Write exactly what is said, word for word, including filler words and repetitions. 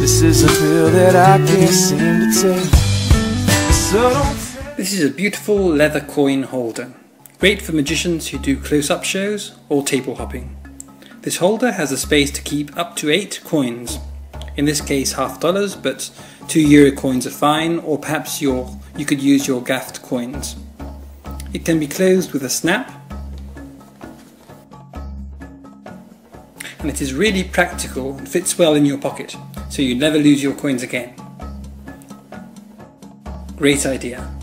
This is a pill that I can't seem to take. So don't. This is a beautiful leather coin holder. Great for magicians who do close-up shows or table hopping. This holder has the space to keep up to eight coins. In this case half dollars, but two euro coins are fine, or perhaps your, you could use your gaffed coins. It can be closed with a snap, and it is really practical and fits well in your pocket, so you never lose your coins again. Great idea.